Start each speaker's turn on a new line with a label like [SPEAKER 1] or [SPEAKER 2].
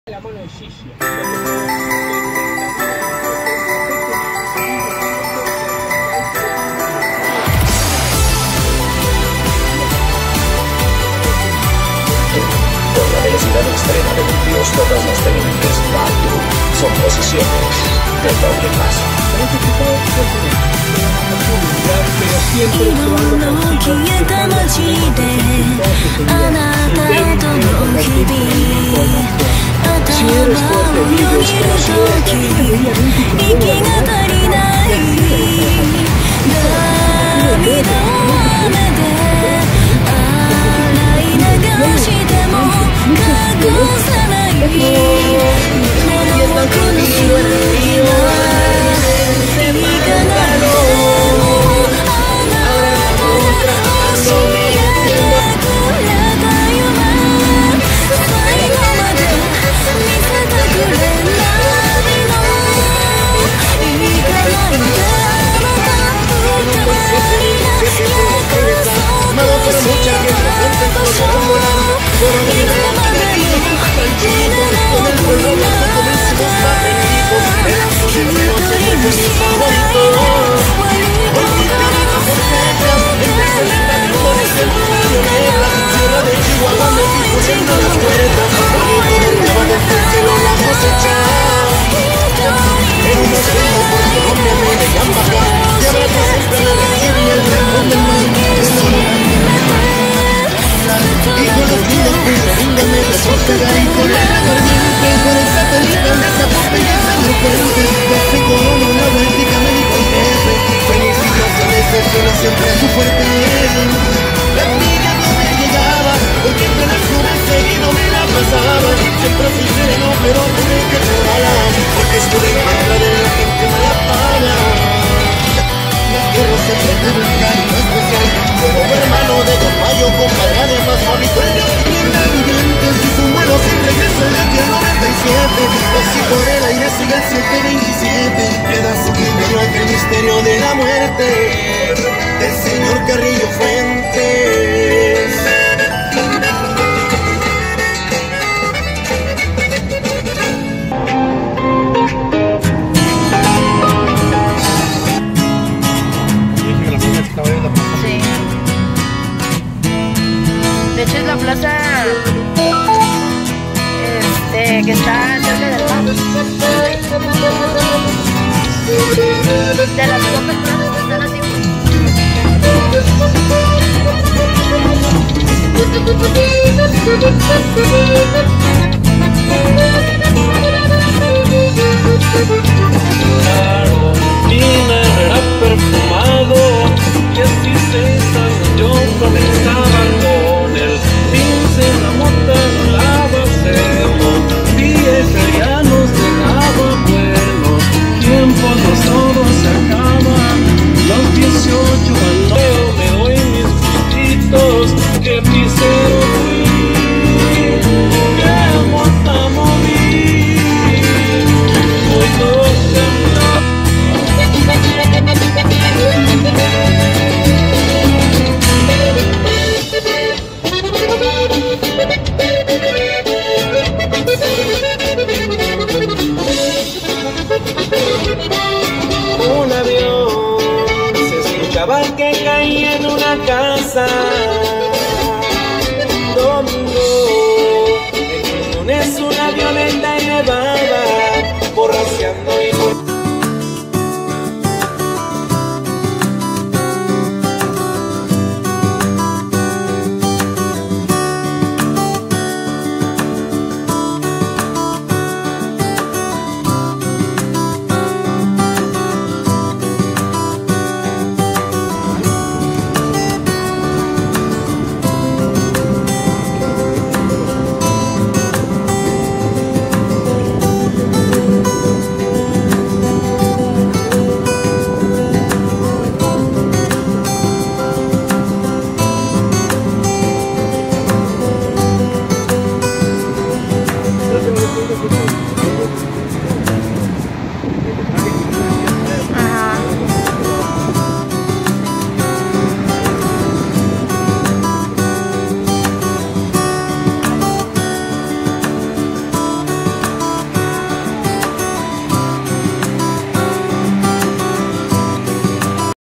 [SPEAKER 1] La mano de Gigi.
[SPEAKER 2] Con la velocidad extrema de un dios, todas las tenientes Batu son posiciones de doble paso.
[SPEAKER 1] Pero siempre jugando con si eres fuerte, vives, pero si
[SPEAKER 3] siempre su fuerte. La envidia no me llegaba, porque entre las nubes seguido me la pasaba. Siempre fui sereno, pero tuve que llorar, porque estuve en contra de la gente mala paga. La tierra siempre tuvo un cariño especial, como hermano de Don Mayo, compadre además favorito el de tierra viviente. Hizo un vuelo sin regreso en la tierra 97, así por el aire sigue el 727. Queda su misterio aquel misterio de la muerte del señor Carrillo Fuentes.
[SPEAKER 4] Sí. De hecho es la plaza que está cerca del mar. De las pocas plazas que están así.
[SPEAKER 5] Claro, era perfumado y así 6 años yo comenzaba con el pince en la mota la hacemos y ese ya nos dejaba buenos tiempos, nosotros se acaban los 18 años de hoy mis gustitos que pisero fui, que mota moví, hoy toca. Un avión se escuchaba que caía en una casa. Domingo, el lunes una violenta y nevada, borracheando y
[SPEAKER 1] no